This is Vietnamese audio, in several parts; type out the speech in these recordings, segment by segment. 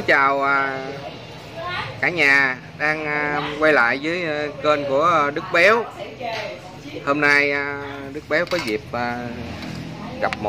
chào cả nhà đang quay lại với kênh của Đức Béo. Hôm nay Đức Béo có dịp gặp một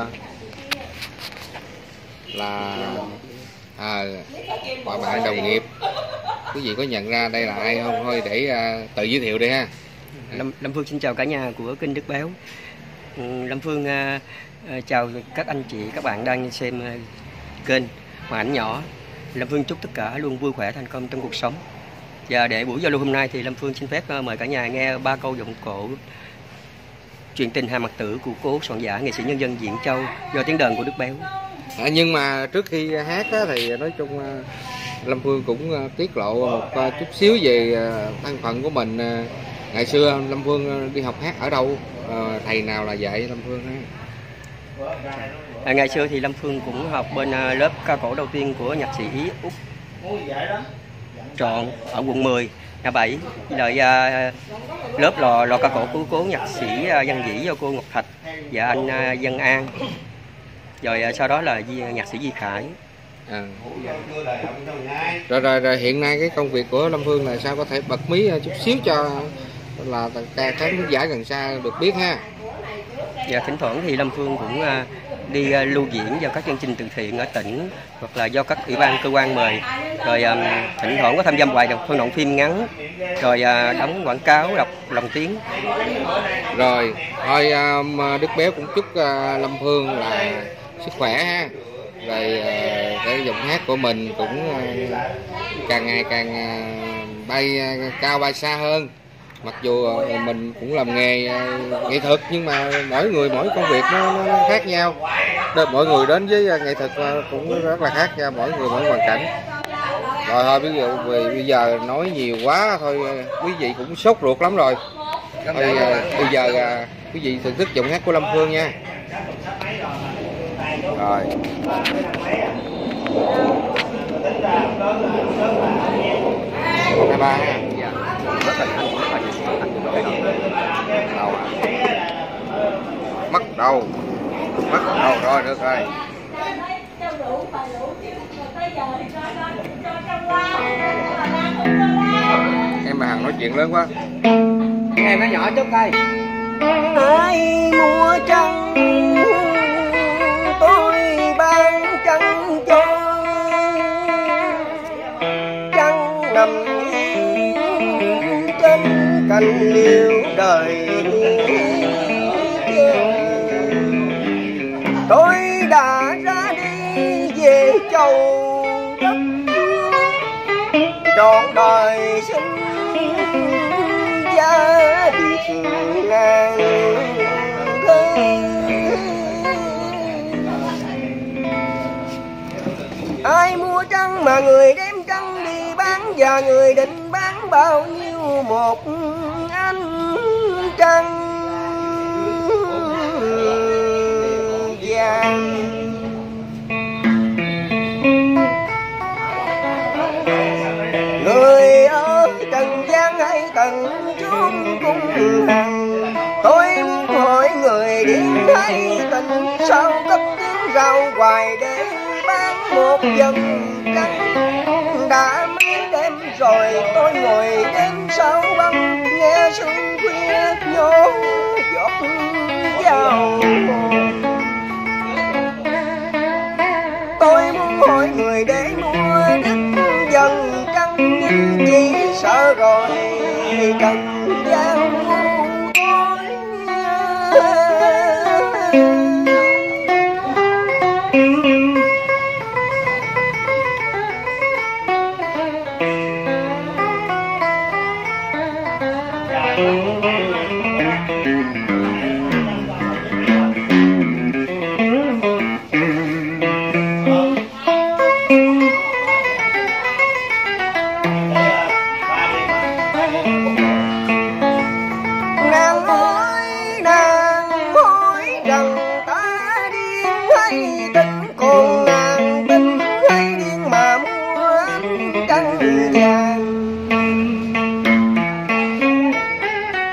mọi bạn đồng nghiệp. Quý vị có nhận ra đây là ai không? Thôi để tự giới thiệu đi ha. Lâm Phương xin chào cả nhà của kênh Đức Béo. Lâm Phương chào các anh chị, các bạn đang xem kênh Màn Ảnh Nhỏ. Lâm Phương chúc tất cả luôn vui khỏe, thành công trong cuộc sống. Và để buổi giao lưu hôm nay thì Lâm Phương xin phép mời cả nhà nghe 3 câu giọng cổ Chuyện tình Hà Mặc Tử của cố soạn giả nghệ sĩ nhân dân Diễn Châu do tiếng đờn của Đức Béo. Nhưng mà trước khi hát thì nói chung Lâm Phương cũng tiết lộ một chút xíu về thân phận của mình. Ngày xưa Lâm Phương đi học hát ở đâu, thầy nào là dạy Lâm Phương ha? Ngày xưa thì Lâm Phương cũng học bên lớp ca cổ đầu tiên của nhạc sĩ Úc Trọn ở quận 10, nhà 7. Rồi lớp lò ca cổ của cố nhạc sĩ Văn Vĩ do cô Ngọc Thạch và anh Văn An. Rồi sau đó là nhạc sĩ Di Khải. Rồi hiện nay cái công việc của Lâm Phương là sao, có thể bật mí chút xíu cho là khán giả gần xa được biết ha? Và thỉnh thoảng thì Lâm Phương cũng đi lưu diễn vào các chương trình từ thiện ở tỉnh hoặc là do các ủy ban cơ quan mời. Rồi thỉnh thoảng có tham gia vài phân đoạn phim ngắn, rồi đóng quảng cáo, đọc lồng tiếng. Rồi thôi Đức Béo cũng chúc Lâm Phương là sức khỏe ha. Rồi cái giọng hát của mình cũng càng ngày càng bay cao bay xa hơn. Mặc dù mình cũng làm nghề nghệ thuật nhưng mà mỗi người mỗi công việc nó khác nhau. Mỗi người đến với nghệ thuật cũng rất là khác nhau, mỗi người mỗi hoàn cảnh. Rồi thôi bây giờ nói nhiều quá thôi, quý vị cũng sốt ruột lắm rồi. Thôi bây giờ quý vị thưởng thức giọng hát của Lâm Phương nha. Rồi. Hai ba ha. Bắt đầu rồi, được rồi. Em bà Hằng nói chuyện lớn quá, em nói nhỏ chút coi. Ai mua trăng tôi ban trăng cho, trăng nằm trên cành liễu đời. Tôi đã ra đi về Châu Đất, trọn đời sinh giá biệt ngàn thế. Ai mua trăng mà người đem trăng đi bán, và người định bán bao nhiêu một ánh trăng vàng. Người ở trần gian hay tận chốn cung hằng, tôi muốn hỏi người điên hay tình sao cấp tiếng rao hoài để bán một vầng trăng. Đã mấy đêm rồi tôi ngồi đêm sau băng, nghe sương khuya nhổ giọt vào. Tôi muốn hỏi người để mua đứt dần trăng, nhưng chỉ sợ rồi trần gian ngu tối. Nàng hỏi rằng ta điên hay tính, còn nàng tính hay điên mà mua ánh trăng vàng.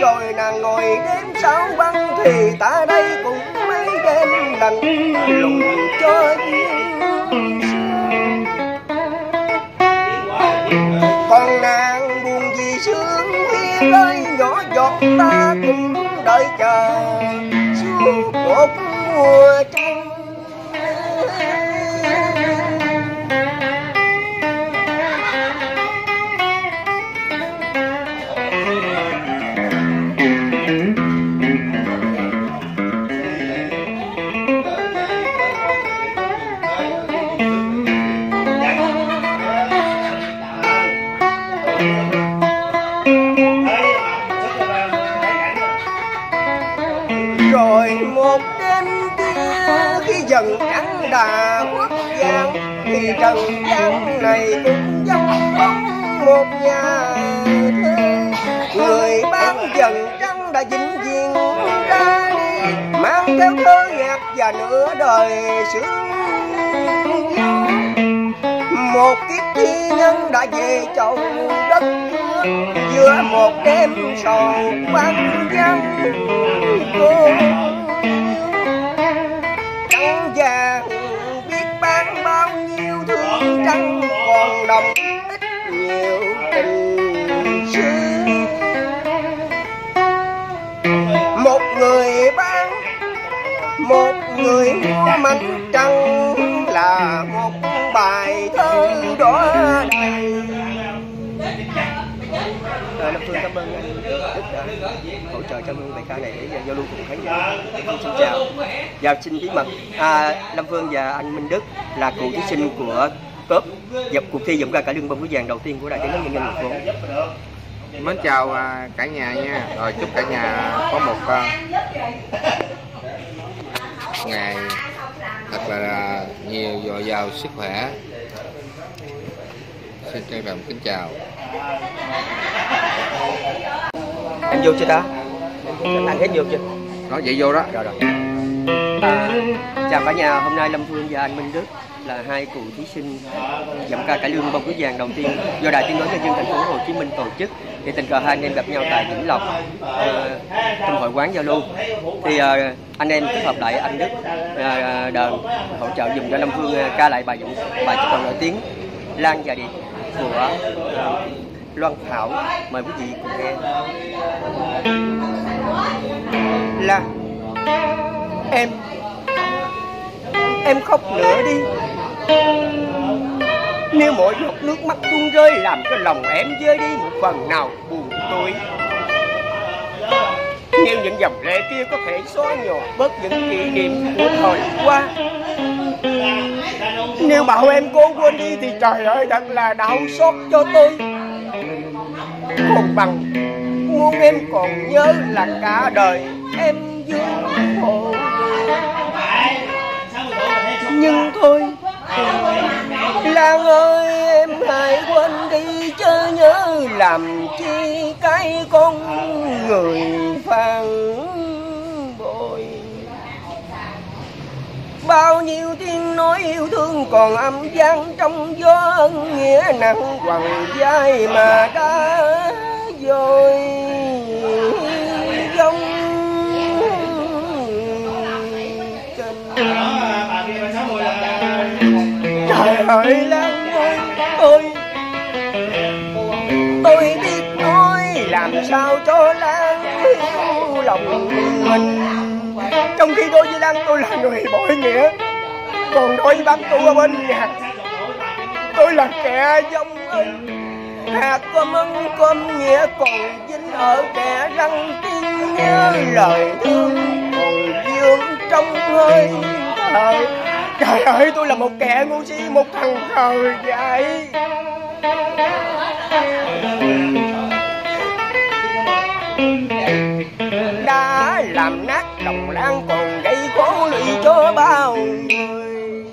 rồi nàng ngồi đêm sao băng, thì ta đây cũng mấy đêm lạnh lùng cho duyên. Còn nàng buồn vì sương khuya rơi nhỏ giọt, ta cũng đợi chờ suốt một mùa trăng. Rồi một đêm kia khi dần trắng đà khuất vàng, thì trần gian này cũng giống bóng một nhà thơ. Người bán dần trắng đã vĩnh viễn ra đi, mang theo thơ nhạc và nửa đời sương. Một kiếp thi nhân đã về chầu đất nước, giữa một đêm sầu quanh vắng cô. Trăng vàng biết bán bao nhiêu thương, trăng còn đồng ít nhiều tình xưa. Một người bán, một người mua mảnh trăng, là một bài thơ đó đầy. Lâm Phương cảm ơn anh Đức đã hỗ trợ cho bài ca này để giao lưu cùng khán giả. Xin chào và xin bí mật Lâm Phương và anh Minh Đức là cựu thí sinh của cúp cuộc thi giọng ca cải lương bông túi vàng đầu tiên của Đài Tiếng nói Nhân dân thành phố. Mến chào cả nhà nha, rồi chúc cả nhà có một ngày thật là nhiều dồi dào sức khỏe. Xin trân trọng kính chào. Em vô chưa ta? Anh hết vô chưa? Nói vậy vô đó. Rồi. Chào cả nhà, hôm nay Lâm Phương và anh Minh Đức là hai cựu thí sinh giọng ca cải lương bông túi vàng đầu tiên do Đài Tiếng nói Nhân dân thành phố Hồ Chí Minh tổ chức. Thì tình cờ hai anh em gặp nhau tại Vĩnh Lộc trong hội quán giao lưu. Thì anh em kết hợp lại anh Đức đờn hỗ trợ dùng cho Lâm Phương ca lại bài chất giọng nổi tiếng Lan và Điệp của Loan Thảo. Mời quý vị cùng nghe. Là em khóc nữa đi, nếu mỗi giọt nước mắt tuôn rơi làm cho lòng em rơi đi một phần nào buồn tối. Nếu những dòng lệ kia có thể xóa nhòa bớt những kỷ niệm của thời qua, nếu bảo em cố quên đi thì trời ơi thật là đau xót cho tôi. Không bằng muốn em còn nhớ là cả đời em dương khổ. Nhưng thôi Lan ơi, em hãy quên đi chớ nhớ làm chi cái con người phản bội. Bao nhiêu tiếng nói yêu thương còn âm vang trong gió, ân nghĩa nặng quằn vai mà đã dội dông trên. Trời ơi Lan ơi, tôi biết nói làm sao cho Lan hiểu lòng mình, trong khi đối với Lan tôi là người bội nghĩa, còn đối với bác tôi ở bên nhà tôi là kẻ dông ân. Hạt cơm ân cơm nghĩa còn dính ở kẻ răng tin, nhớ lời thương còn dương trong hơi thở. Trời ơi, tôi là một kẻ ngu si, một thằng khờ dại. Đã làm nát lòng Lan còn gây khổ lụy cho bao người.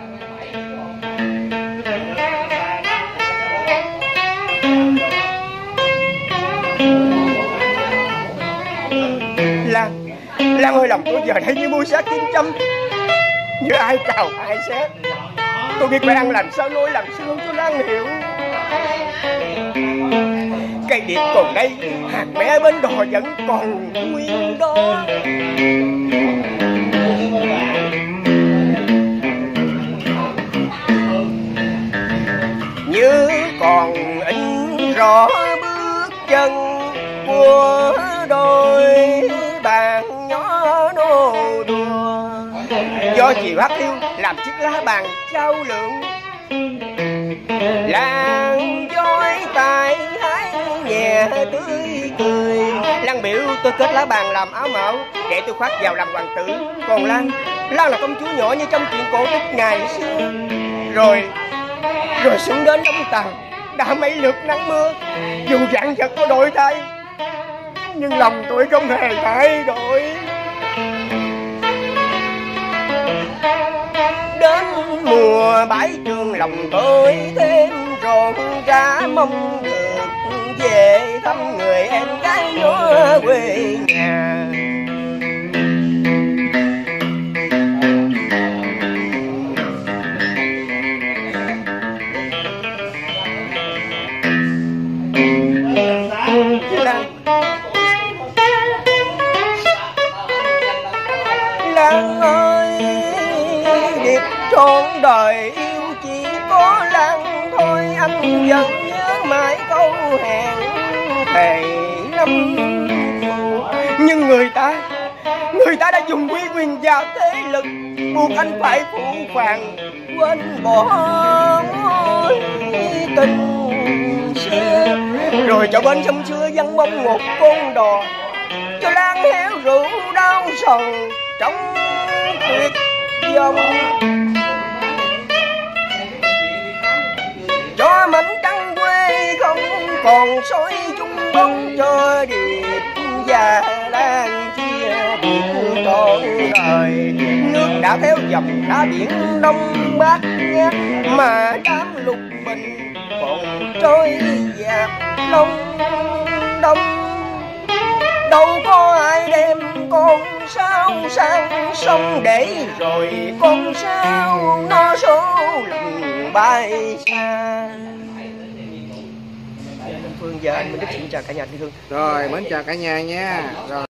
Lan ơi, lòng tôi giờ đây như mua xác kim châm, như ai cào ai xé. Tôi biết phải ăn làm sao nói làm sao cho Lan hiểu. cây điệp còn đây, hàng mẹ bên đò vẫn còn nguyên đó. Như còn in rõ bước chân của đôi bạn nhỏ nô đùa, do chiều hát hiu làm chiếc lá bàn trao lượng, làng dối tài hái nhẹ tươi cười. Lan biểu tôi kết lá bàn làm áo mão để tôi khoác vào làm hoàng tử, còn Lan là công chúa nhỏ như trong chuyện cổ tích ngày xưa. Rồi xuống đến đóng tàu đã mấy lượt nắng mưa, dù dạng vật có đổi thay nhưng lòng tôi không hề thay đổi. Đến mùa bãi trường lòng tôi thêm rộn rã, mong được về thăm người em gái nhỏ quê nhà. Lan ơi, điệp trọn đời yêu chỉ có Lan thôi. Anh vẫn nhớ mãi câu hẹn thề năm xưa. Nhưng người ta đã dùng uy quyền và thế lực buộc anh phải phụ phàng, quên bỏ mối tình xưa. Rồi cho bên sông xưa vắng bóng một con đò, cho Lan héo rượu đau sầu trong tuyệt vọng, cho mảnh trăng quê không còn soi chung bóng, cho điệp và Lan chia biệt trọn đời. Nước đã theo dòng đá biển đông bát ngát, mà đám lục bình còn trôi dạt long đông. Đâu có ai đem con sao sang sông để rồi con sao nó số lần bay xa. Phương và anh Minh Đức xin chào cả nhà thân thương. Rồi mến chào cả nhà nha. Rồi